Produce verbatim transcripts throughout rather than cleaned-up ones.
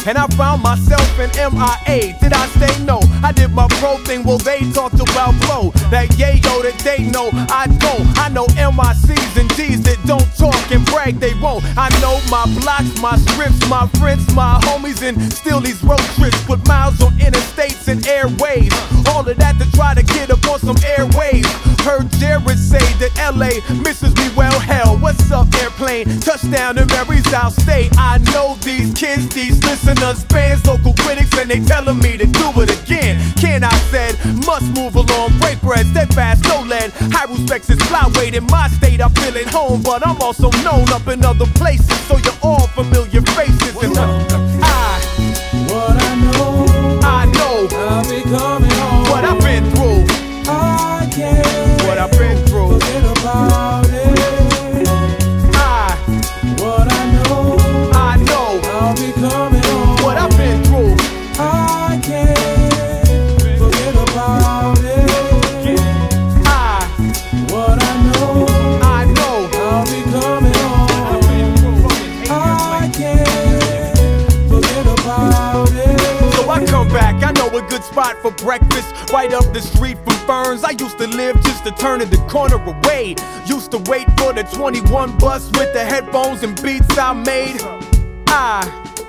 and I found myself in M I A. Did I say no? I did my pro thing, well they talked about flow. That yayo that they know I don't. I know M I Cs and Ds that don't talk and brag they won't. I know my blocks, my scripts, my friends, my homies, and still these road trips. Put miles on interstates and airways. All of that to try to get up on some airwaves. Heard Jared say that L A misses me, well hell, what's up airplane? Touchdown to Mary's South State. I know these kids, these listeners, fans, local critics, and they telling me to do it again. Can I said, must move along, break bread, steadfast, no lead. High respects is flyweight in my state, I feel at home, but I'm also known up in other places, so you're all familiar faces. And I, what I know, I know, I'll be coming home. What I've been through, I can't what I've been through. forget about it. I, What I know, I know, I'll be coming home. what I've been through. I can't forget about it. I, What I know, I know, I'll be coming home. I can't forget about it. so I come back, I know a good spot for breakfast. Right up the street from Ferns. I used to live just to turn in the corner away. Used to wait for the twenty-one bus with the headphones and beats I made. I,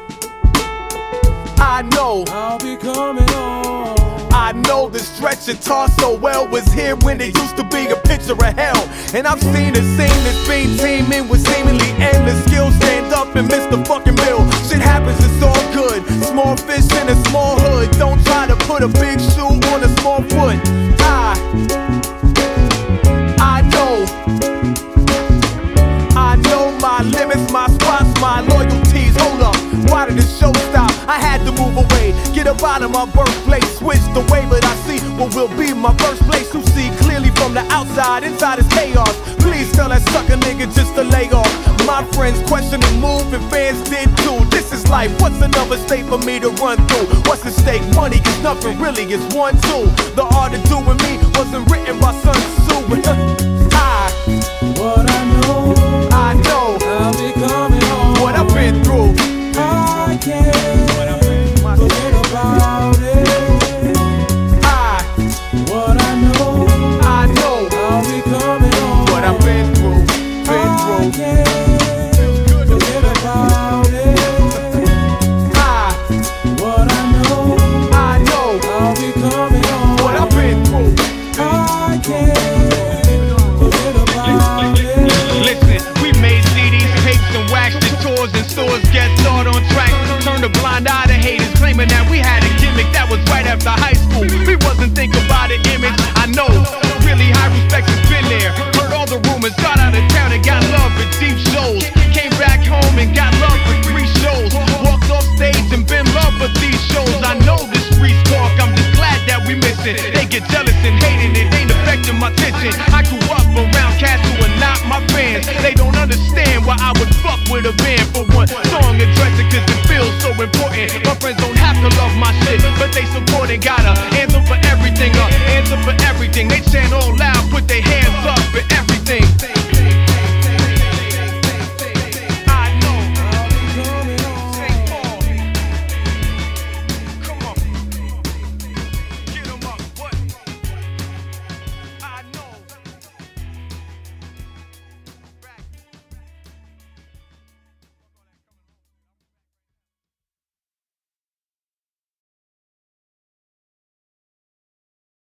I know, I'll be coming home. I know the stretch and toss so well was here when there used to be a picture of hell. And I've seen a scene that's been teaming with seemingly endless skills. Stand up and miss the fucking bill. Shit happens, it's all good. Small fish in a small hood. Don't try to put a big shoe on a small foot. I, I know, I know my limits, my spots, my loyalties. Hold up, why did the show stop? I had to move away, get up out of my birthplace. Switch the way, but I see what will be my first place. You see clearly from the outside, inside is chaos. Please tell that sucker nigga just to lay off. My friends question the move and fans did too. This is life, what's another state for me to run through? What's the stake? Money, cause nothing really is one, two. The art of doing me wasn't written by Sun Tzu. I, What I know, I know, I'll be coming home. what I've been through. I can't forget about it. I, What I know, I know, I'll be coming home. what I've been through, been I through. can't forget about it. I, What I know, I know, I'll be coming home. what I've been through. I can't forget about it. Listen, we made C Ds, tapes, and wax the tours and stores get thought on track. Turn a blind eye to haters, claiming that we had a gimmick that was right after high school. We wasn't thinking about an image, I know. Really high respect has been there. Heard all the rumors, got out of town and got love for deep shows. Came back home and got love for three shows. Walked off stage and been love for these shows. I know the streets talk, I'm just glad that we miss it. They get jealous and hating it, ain't affecting my attention. I grew up around cats who are not my fans. They don't understand why I would fuck with a band for one song address it cause it feels so important. My friends don't have to love my shit, but they support and got a anthem for everything